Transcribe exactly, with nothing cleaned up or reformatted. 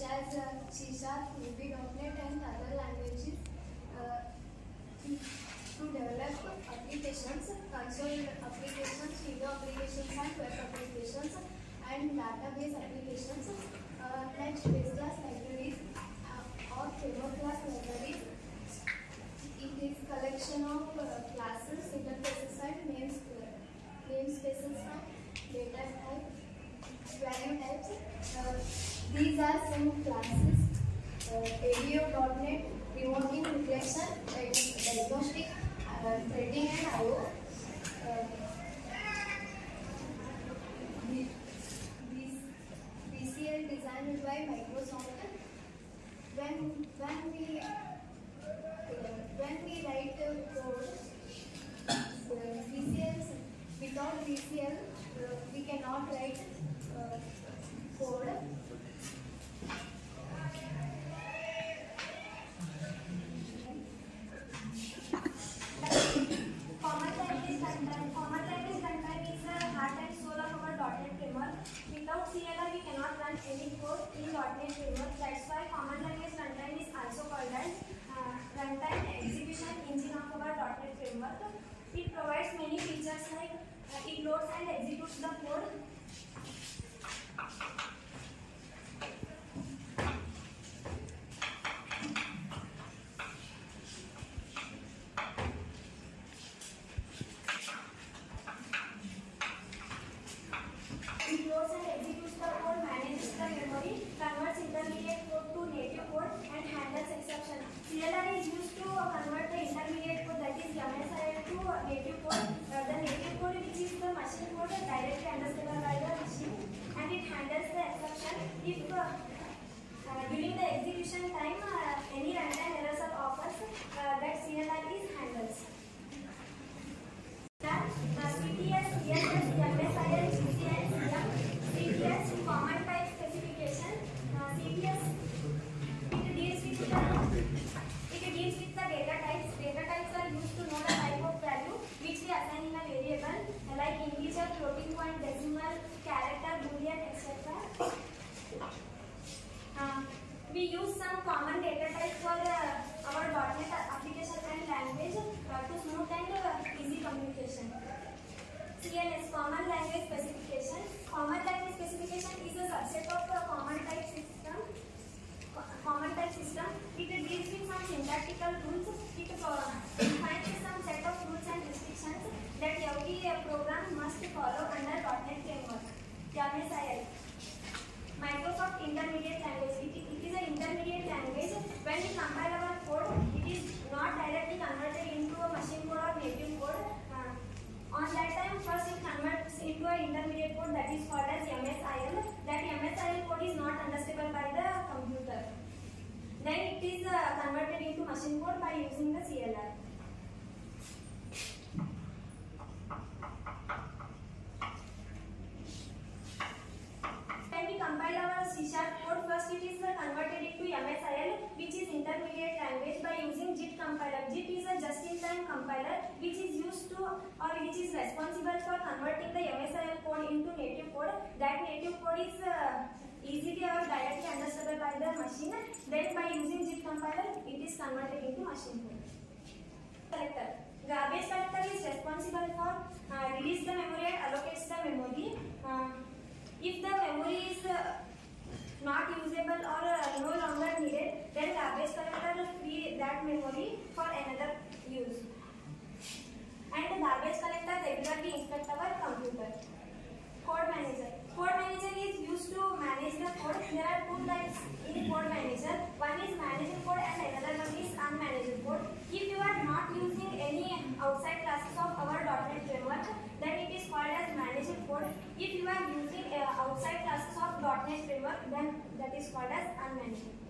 as uh, C Sharp, Ruby dot net and other languages uh, to develop applications, console applications, video applications and web applications and database applications. Uh, next, base class libraries uh, or framework class libraries. It is collection of uh, classes, interfaces and names, namespaces and data type, value types. Uh, these are some classes. Uh, A D O dot net, remoting reflection, diagnostic, uh, threading and I O. Uh, these B C L designed by Microsoft. When when we uh, when we write uh, code, uh, B C L without B C L uh, we cannot write uh, code. Without C L R, we cannot run any code in dot net framework. That's why common language runtime is also called as uh, runtime execution engine of our dot net framework. It provides many features like uh, it loads and executes the code. It loads and executes the code, manages the memory, converts intermediate code to native code, and handles exception. C L R is used to convert the intermediate code, that is M S I L, to native code. Uh, the native code, which is the machine code, is directly understandable by the machine, and it handles the exception if uh, uh, during the execution time uh, any runtime errors are occurs, uh, that C L R is handles. Then uh, C T S, C S S, M S I L, G C I, C T S, common type specification. Uh, C T S, it deals with the it deals with the data types. Data types are used to know the type of value which we assign in a variable, like integer, floating point, decimal, character, boolean, et cetera. Uh, we use some common data types for uh, our dot net application and language uh, to smooth and uh, easy communication. C L S, Common Language Specification. Common Language Specification is a subset of a common type system. Co common type system. It deals with some syntactical rules. It defines some set of rules and restrictions that every uh, program must follow under dot net framework. M S I L, Microsoft Intermediate Language. It, it is an intermediate language. When we compile our code, it is not directly converted into a machine code or native code. Uh, on that time, first it converts into an intermediate code that is called as M S I L. That M S I L code is not understandable by the computer. Then it is uh, converted into machine code by using the C L R. When we compile our C Sharp code, first it is uh, converted into M S I L, which is intermediate language, by using JIT compiler. JIT is a just-in-time compiler which is used to or which is responsible for converting the M S I L code into native code. That native code is uh, easily or directly understandable by the machine. Then by using JIT compiler, it is converted into machine code. Collector. Garbage collector is responsible for uh, release the memory and allocates the memory. Uh, If the memory is uh, not usable or uh, no longer needed, then garbage collector will free that memory for another use. And the garbage collector regularly inspect our computer. Code manager. Code manager is used to manage the code. There are two types in code manager. One is managed code and another one is unmanaged code. If you are not using any outside classes of our dot net framework, then it is called as managed code. If you are using uh, outside classes of dot net framework, then that is called as unmanaged.